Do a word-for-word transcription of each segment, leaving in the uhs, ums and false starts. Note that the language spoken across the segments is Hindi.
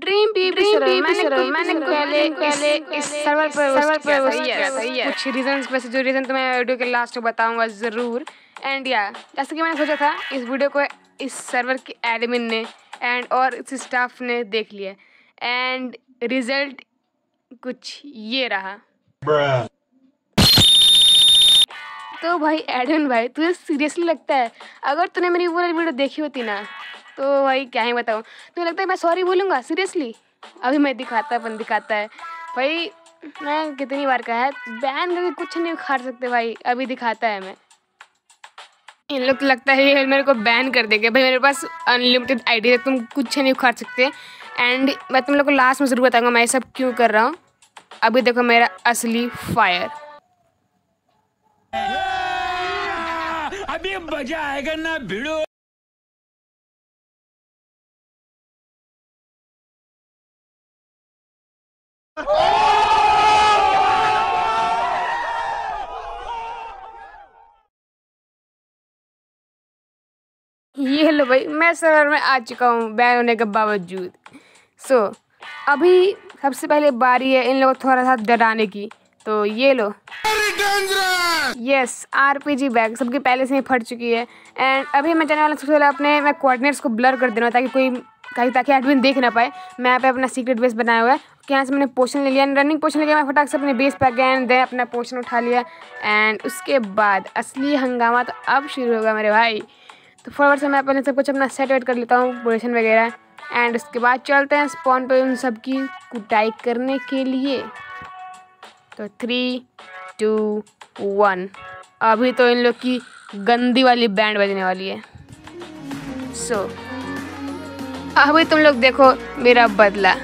ड्रीम पीपी सर्वर मैंने मैंने पहले पहले इस सर्वर पर सर्वर पर किया था ये कुछ रीजंस वैसे जो रीजन तो मैं वीडियो के लास्ट में बताऊंगा ज़रूर। एंड या जैसे कि मैंने सोचा था इस वीडियो को इस सर्वर के एडमिन ने एंड और इस स्टाफ ने देख लिया एंड रिजल्ट कुछ ये रहा। तो भाई एडमिन भाई तुझे सीरियसली लगता है अगर तूने मेरी वो वीडियो देखी होती ना तो भाई क्या ही बताऊँ, तुम्हें लगता है मैं सॉरी बोलूँगा सीरियसली? अभी मैं दिखाता अपन दिखाता है भाई, मैं कितनी बार कहा है बैन करके कुछ नहीं उखाड़ सकते भाई, अभी दिखाता है। मैं इन लोग तो लगता है ये मेरे को बैन कर देंगे भाई, मेरे पास अनलिमिटेड आईडी है, तुम कुछ नहीं उखाड़ सकते। एंड मैं तुम लोग को लास्ट में ज़रूर बताऊँगा मैं ये सब क्यों कर रहा हूँ। अभी देखो मेरा असली फायर। अभी मजा आएगा ना भिड़ो। ये लो भाई मैं सर्वर में आ चुका हूँ बैन होने के बावजूद। सो so, अभी सबसे पहले बारी है इन लोगों को थोड़ा सा डराने की, तो ये लो यस आरपीजी बैग सबके पहले से ही फट चुकी है। एंड अभी मैं जाने वाला सबसे पहले अपने मैं कोऑर्डिनेट्स को ब्लर कर देना ताकि कोई ताकि ताकि एडमिन देख ना पाए। मैं यहाँ पे अपना सीक्रेट बेस बनाया हुआ है, यहाँ से मैंने पोशन ले लिया, रनिंग पोशन ले लिया, मैं फटाक से अपने बेस पे गया एंड अपना पोशन उठा लिया। एंड उसके बाद असली हंगामा तो अब शुरू होगा मेरे भाई। तो फॉरवर्ड से मैं पहले सब कुछ अपना सेट वेट कर लेता हूँ पोजीशन वगैरह एंड उसके बाद चलते हैं स्पॉन पे उन सब की कुटाई करने के लिए। तो थ्री टू वन अभी तो इन लोग की गंदी वाली बैंड बजने वाली है। सो so, अभी तुम लोग देखो मेरा बदला।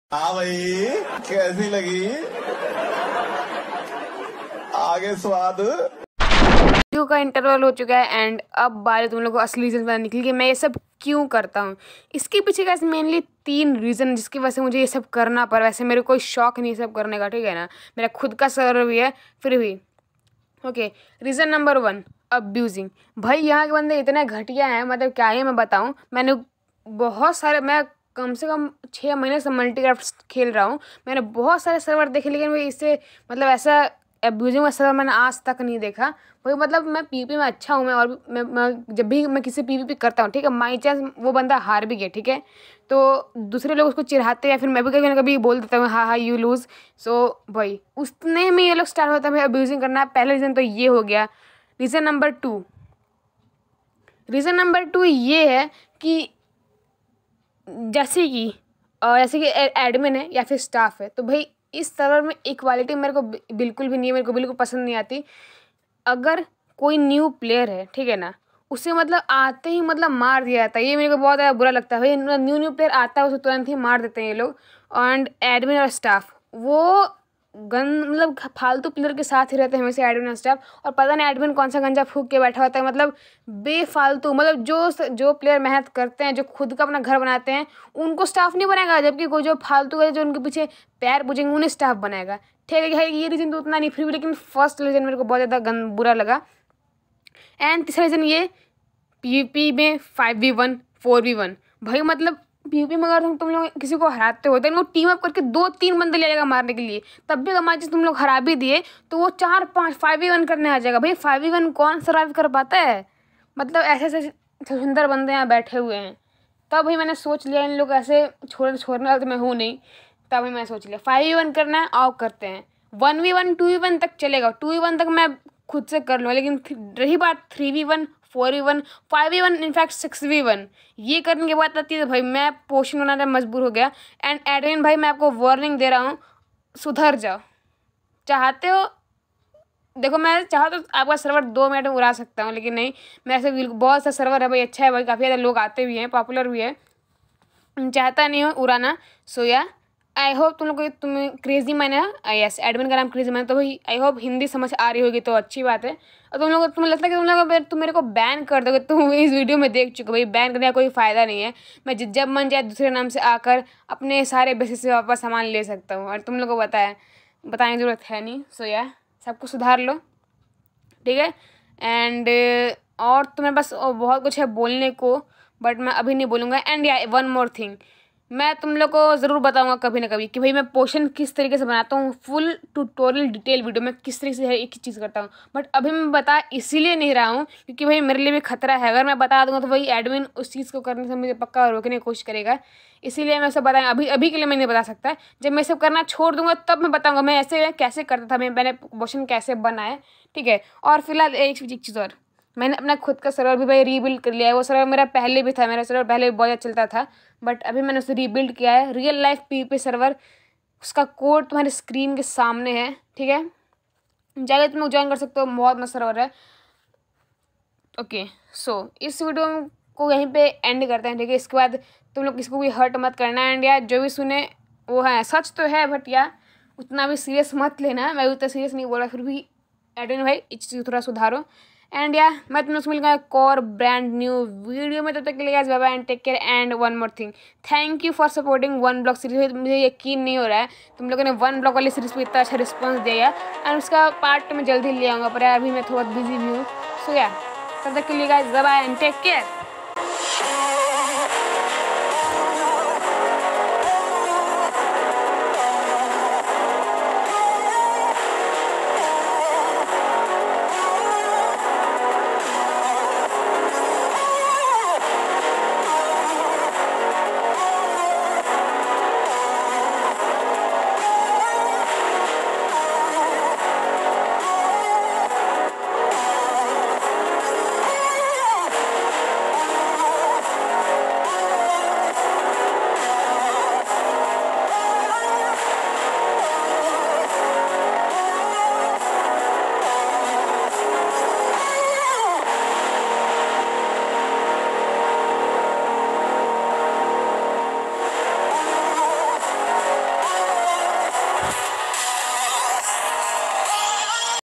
हाँ भाई, कैसी लगी? आगे स्वाद। वीडियो का इंटरवल हो चुका है एंड अब बारी तुम लोगों को असली रीजन पता निकली कि मैं ये सब क्यों करता हूँ। इसके पीछे का मेनली तीन रीज़न जिसकी वजह से मुझे ये सब करना पड़ा। वैसे मेरे कोई शौक नहीं सब करने का, ठीक है ना, मेरा खुद का सर्वर भी है फिर भी। Okay, reason number one, abusing. भाई यहाँ के बंदे इतने घटिया हैं, मतलब क्या ही मैं बताऊँ। मैंने बहुत सारे, मैं कम से कम छः महीने से मल्टीक्राफ्ट खेल रहा हूँ, मैंने बहुत सारे सर्वर देखे, लेकिन भाई इससे मतलब ऐसा एब्यूजिंग का सर्वर मैंने आज तक नहीं देखा। वही मतलब मैं पीपी में अच्छा हूँ, मैं और भी मैं, मैं जब भी मैं किसी पीवीपी करता हूँ, ठीक है, माई चांस वो बंदा हार भी गया, ठीक है, तो दूसरे लोग उसको चिढ़ाते हैं, फिर मैं भी कभी ना कभी बोल देता हूँ हाँ हाँ यू लूज़। सो भाई उसने में ये लोग स्टार्ट होता है भाई अब्यूजिंग करना। पहला रीज़न तो ये हो गया। Reason number two reason number two ये है कि जैसे कि जैसे कि एडमिन है या फिर स्टाफ है, तो भाई इस सर्वर में इक्वालिटी मेरे को बिल्कुल भी नहीं है, मेरे को बिल्कुल पसंद नहीं आती। अगर कोई न्यू प्लेयर है, ठीक है ना, उसे मतलब आते ही मतलब मार दिया जाता है, ये मेरे को बहुत ज़्यादा बुरा लगता है। भाई न्यू न्यू प्लेयर आता है उसे तुरंत ही मार देते हैं ये लोग। एंड एडमिन और स्टाफ वो गन मतलब फालतू प्लेयर के साथ ही रहते हैं हमेशा एडमिन और स्टाफ, और पता नहीं एडमिन कौन सा गंजा फूक के बैठा होता है, मतलब बेफालतू। मतलब जो जो प्लेयर मेहनत करते हैं, जो खुद का अपना घर बनाते हैं, उनको स्टाफ नहीं बनाएगा, जबकि कोई जो फालतू है जो उनके पीछे पैर पूजेंगे उन्हें स्टाफ बनाएगा। ठीक है, ये रीज़न तो उतना नहीं फिर भी, लेकिन फर्स्ट रीज़न मेरे को बहुत ज़्यादा गन बुरा लगा। एंड तीसरा रीज़न ये, पीवीपी में five v one four v one. भाई मतलब पीवीपी में अगर तुम तुम लोग किसी को हराते हो तो वो टीम अप करके दो तीन बंदे ले जाएगा मारने के लिए, तब भी अगर मान तुम लोग हरा भी दिए तो वो चार पाँच फाइव वी वन करने आ जाएगा। भाई फाइव वी वन कौन सर्वाइव कर पाता है? मतलब ऐसे ऐसे सुंदर बंदे यहाँ बैठे हुए हैं। तब भाई मैंने सोच लिया इन लोग ऐसे छोड़ छोड़ने वाले तो मैं हूँ नहीं, तब भी मैंने सोच लिया फाइव वी वन करना है, आओ करते हैं। One v one two v one तक चलेगा, टू वी वन तक मैं खुद से कर लूँगा, लेकिन रही बात three v one four v one five v one in fact six v one, ये करने के बाद आती है तो भाई मैं पोशन बनाने मजबूर हो गया। एंड एडमिन भाई मैं आपको वार्निंग दे रहा हूँ, सुधर जाओ। चाहते हो देखो, मैं चाहा तो आपका सर्वर दो मिनट में उड़ा सकता हूँ, लेकिन नहीं, मैं ऐसे बिल्कुल बहुत सा सर्वर है भाई, अच्छा है भाई, काफ़ी ज़्यादा लोग आते भी हैं, पॉपुलर भी है, चाहता नहीं हो उड़ाना। सो या आई होप तुम लोग को तुम्हें क्रेजी मैन है, यस एडमिन का नाम क्रेजी मैन, तो भाई आई होप हिंदी समझ आ रही होगी तो अच्छी बात है। और तुम लोग तुम्हें लगता है कि तुम लोग तुम मेरे को बैन कर दोगे, तुम इस वीडियो में देख चुके भाई, बैन करने का कोई फ़ायदा नहीं है। मैं जब मन जाए दूसरे नाम से आकर अपने सारे बेसिस से वापस सामान ले सकता हूँ, और तुम लोग को बताया बताने की ज़रूरत है नहीं। सो या सबको सुधार लो, ठीक है। एंड और तुम्हें बस बहुत कुछ है बोलने को, बट मैं अभी नहीं बोलूँगा। एंड या वन मोर थिंग, मैं तुम लोग को ज़रूर बताऊंगा कभी ना कभी कि भाई मैं पोशन किस तरीके से बनाता हूँ, फुल ट्यूटोरियल डिटेल वीडियो में किस तरीके से हर एक चीज़ करता हूँ। बट अभी मैं बता इसीलिए नहीं रहा हूँ क्योंकि भाई मेरे लिए भी खतरा है, अगर मैं बता दूंगा तो भाई एडमिन उस चीज़ को करने से मुझे पक्का रोकने की कोशिश करेगा, इसीलिए मैं सब बताएं अभी अभी के लिए मैं नहीं बता सकता। जब मैं सब करना छोड़ दूंगा तब मैं बताऊँगा मैं ऐसे कैसे करता था, मैं मैंने पोशन कैसे बनाए, ठीक है। और फिलहाल एक चीज़ और, मैंने अपना खुद का सर्वर भी भाई रीबिल्ड कर लिया है। वो सर्वर मेरा पहले भी था, मेरा सर्वर पहले भी बहुत अच्छा चलता था, बट अभी मैंने उसे रीबिल्ड किया है, रियल लाइफ पीवीपी सर्वर। उसका कोड तुम्हारे स्क्रीन के सामने है, ठीक है, जाके तुम लोग ज्वाइन कर सकते हो, बहुत मस्त सर्वर है। ओके सो इस वीडियो को यहीं पे एंड करते हैं, ठीक है। इसके बाद तुम लोग किसी को भी हर्ट मत करना, एंड यार जो भी सुने वो है सच तो है, बट यार उतना भी सीरियस मत लेना, मैं उतना सीरियस नहीं बोला, फिर भी एडमिन भाई इस चीज़ थोड़ा सुधारो। एंड या मैं तुम लोग से मिलूंगा एक और ब्रांड न्यू वीडियो में, तब तक के लिए bye bye and take care. And one more thing, thank you for supporting one block series. मुझे यकीन नहीं हो रहा है तुम लोगों ने वन ब्लॉक वाली सीरीज पर इतना अच्छा रिस्पॉन्स दिया, एंड उसका पार्ट मैं जल्दी ले आऊँगा, पर यार अभी मैं थोड़ा बिजी भी हूँ। सो या तब तक के लिए guys bye bye and take care.